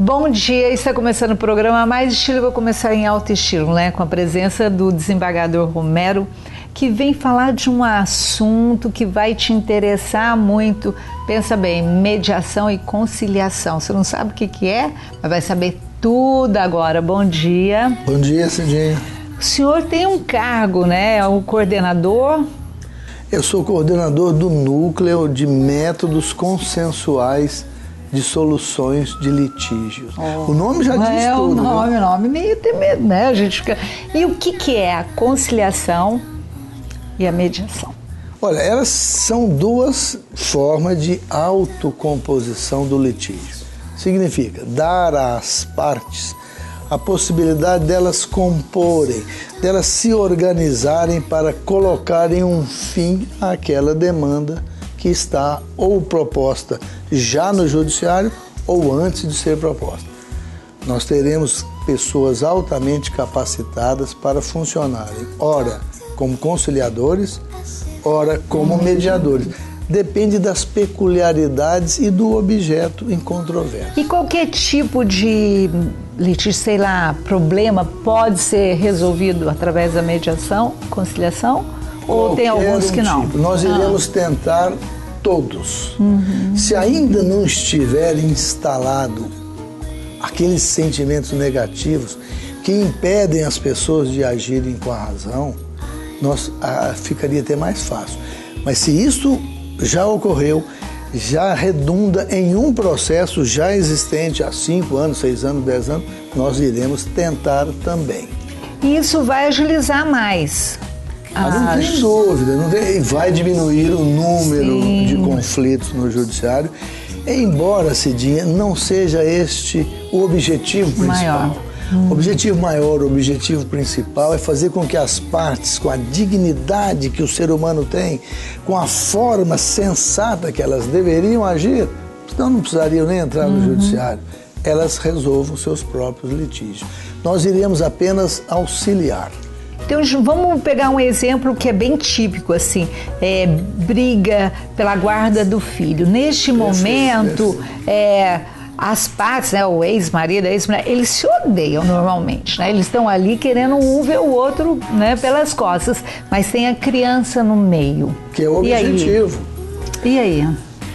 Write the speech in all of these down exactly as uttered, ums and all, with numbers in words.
Bom dia, está começando o programa Mais Estilo. Eu vou começar em alto estilo, né? Com a presença do desembargador Romero, que vem falar de um assunto que vai te interessar muito. Pensa bem, mediação e conciliação. Você não sabe o que, que é, mas vai saber tudo agora. Bom dia. Bom dia, Cidinha. O senhor tem um cargo, né? É o coordenador. Eu sou coordenador do Núcleo de Métodos Consensuais de Soluções de Litígios. Oh, o nome já diz é tudo. É o nome, né? o nome meio tem medo, né? A gente fica... E o que, que é a conciliação e a mediação? Olha, elas são duas formas de autocomposição do litígio. Significa dar às partes a possibilidade delas comporem, delas se organizarem para colocarem um fim àquela demanda que está ou proposta já no judiciário ou antes de ser proposta. Nós teremos pessoas altamente capacitadas para funcionarem, ora como conciliadores, ora como mediadores. Depende das peculiaridades e do objeto em controvérsia. E qualquer tipo de litígio, sei lá, problema pode ser resolvido através da mediação, conciliação? Ou tem alguns que não? Tipo. Nós iremos ah. tentar todos. Uhum. Se ainda não estiver instalado aqueles sentimentos negativos que impedem as pessoas de agirem com a razão, nós, ah, ficaria até mais fácil. Mas se isso já ocorreu, já redunda em um processo já existente há cinco anos, seis anos, dez anos, nós iremos tentar também. E isso vai agilizar mais. Ah, não tem dúvida, não tem, vai diminuir o número Sim. de conflitos no judiciário, embora, Cidinha, não seja este o objetivo principal. Maior. O objetivo maior, o objetivo principal é fazer com que as partes, com a dignidade que o ser humano tem, com a forma sensata que elas deveriam agir, senão não precisariam nem entrar no uhum. judiciário, elas resolvam seus próprios litígios. Nós iremos apenas auxiliar. Então, vamos pegar um exemplo que é bem típico, assim, é, briga pela guarda do filho. Neste perfeito, momento, perfeito. É, as partes, né, o ex-marido, a ex-mulher, eles se odeiam normalmente, né? Eles estão ali querendo um ver o outro, né, pelas costas, mas tem a criança no meio. Que é o objetivo. E aí? E aí?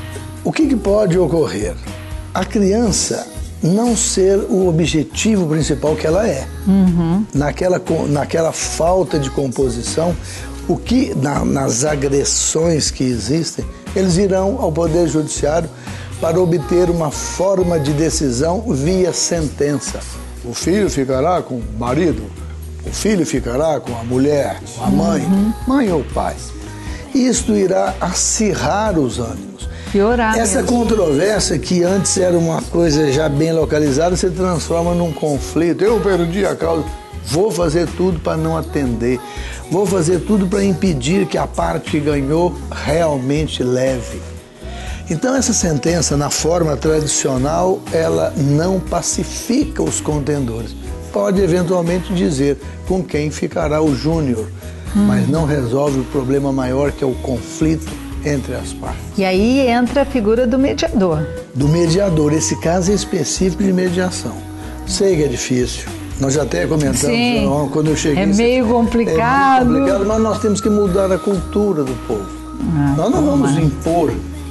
O que, que pode ocorrer? A criança não ser o objetivo principal que ela é. Uhum. Naquela, naquela falta de composição, o que, na, nas agressões que existem, eles irão ao Poder Judiciário para obter uma forma de decisão via sentença. O filho ficará com o marido, o filho ficará com a mulher, a mãe, uhum. mãe ou pai. Isto irá acirrar os ânimos. Piorar Essa mesmo. controvérsia que antes era uma coisa já bem localizada se transforma num conflito. Eu perdi a causa, vou fazer tudo para não atender, vou fazer tudo para impedir que a parte que ganhou realmente leve. Então essa sentença, na forma tradicional, ela não pacifica os contendores. Pode eventualmente dizer com quem ficará o júnior, hum. mas não resolve o problema maior que é o conflito entre as partes. E aí entra a figura do mediador. Do mediador, esse caso é específico de mediação. Sei que é difícil, nós já até comentamos Sim, não, quando eu cheguei. É meio complicado. É meio complicado, mas nós temos que mudar a cultura do povo. Ah, nós não vamos mais. impor.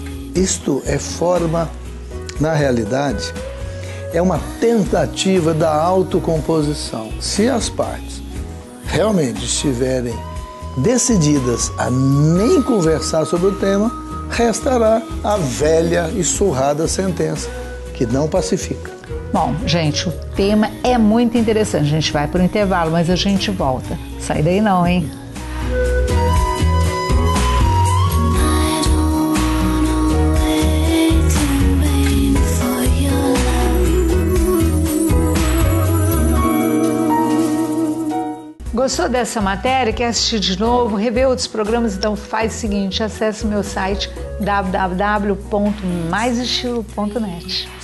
Isto é forma, na realidade, é uma tentativa da autocomposição. Se as partes realmente estiverem decididas a nem conversar sobre o tema, restará a velha e surrada sentença, que não pacifica. Bom, gente, o tema é muito interessante. A gente vai para o intervalo, mas a gente volta. Sai daí não, hein? Gostou dessa matéria? Quer assistir de novo? Rever outros programas? Então faz o seguinte, acesse o meu site w w w ponto mais estilo ponto net.